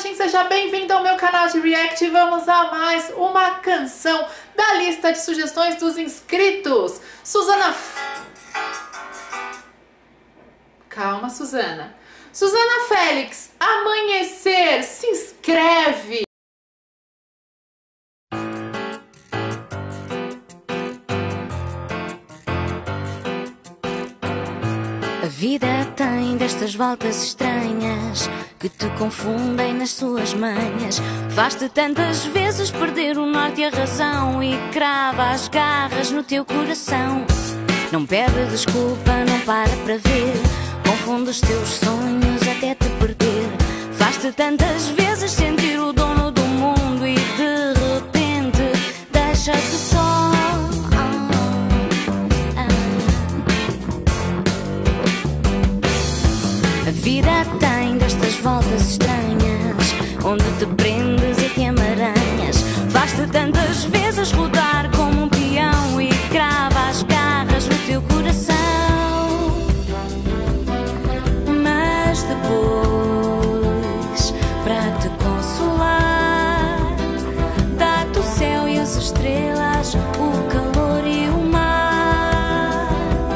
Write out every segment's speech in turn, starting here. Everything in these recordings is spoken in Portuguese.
Martins, seja bem-vindo ao meu canal de React. Vamos a mais uma canção da lista de sugestões dos inscritos. Calma, Suzana Félix, Amanhecer, se inscreve. A vida tem destas voltas estranhas que te confundem nas suas manhas. Faz-te tantas vezes perder o norte e a razão e crava as garras no teu coração. Não pede desculpa, não para ver, confunde os teus sonhos até te perder. Faz-te tantas vezes sentir o dono do mundo e de repente deixa-te só. A vida tem destas voltas estranhas, onde te prendes e te emaranhas. Faz-te tantas vezes rodar como um peão e crava as garras no teu coração. Mas depois, para te consolar, dá-te o céu e as estrelas, o calor e o mar.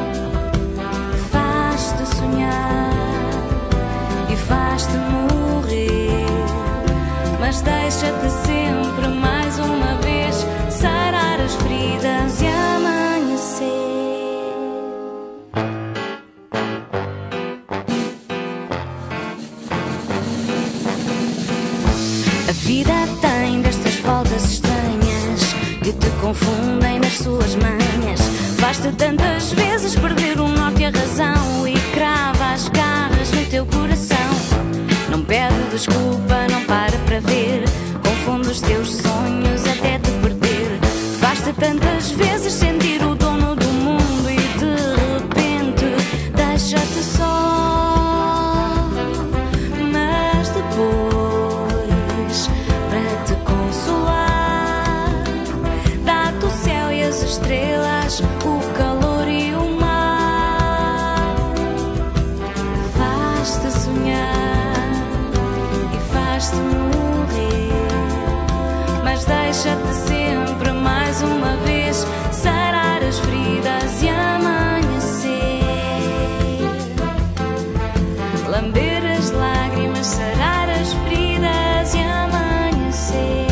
Faz-te sonhar e faz-te morrer, mas deixa-te sempre mais uma vez sarar as feridas e amanhecer. A vida tem destas voltas estranhas que te confundem nas suas manhas. Faz-te tantas vezes perder o norte e a razão e crava as garras no teu coração. Não pede desculpa, não para ver, confunde os teus sonhos até te perder. Faz-te tantas vezes sentir o dono do mundo e de repente deixa-te só. Mas depois, para te consolar, dá-te o céu e as estrelas, o calor e o mar. Faz-te sonhar e faz-te morrer, mas deixa-te sempre mais uma vez sarar as feridas e amanhecer. Lamber as lágrimas, sarar as feridas e amanhecer.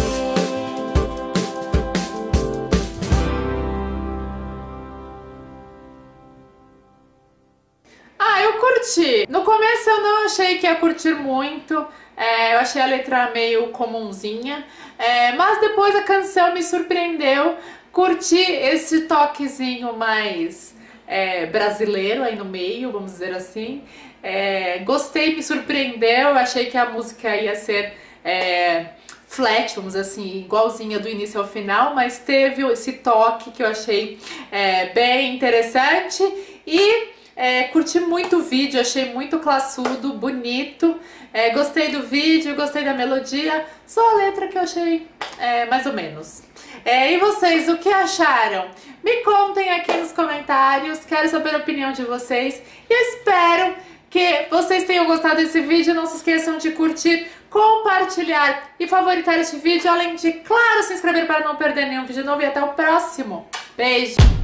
Eu curti. No começo eu não achei que ia curtir muito. Eu achei a letra meio comunzinha. Mas depois a canção me surpreendeu. Curti esse toquezinho mais brasileiro aí no meio, vamos dizer assim. Gostei, me surpreendeu. Achei que a música ia ser flat, vamos dizer assim, igualzinha do início ao final, mas teve esse toque que eu achei bem interessante. E curti muito o vídeo, achei muito classudo, bonito. Gostei do vídeo, gostei da melodia, só a letra que eu achei mais ou menos. E vocês, o que acharam? Me contem aqui nos comentários, quero saber a opinião de vocês. E eu espero que vocês tenham gostado desse vídeo. Não se esqueçam de curtir, compartilhar e favoritar este vídeo, além de, claro, se inscrever para não perder nenhum vídeo novo. E até o próximo. Beijo!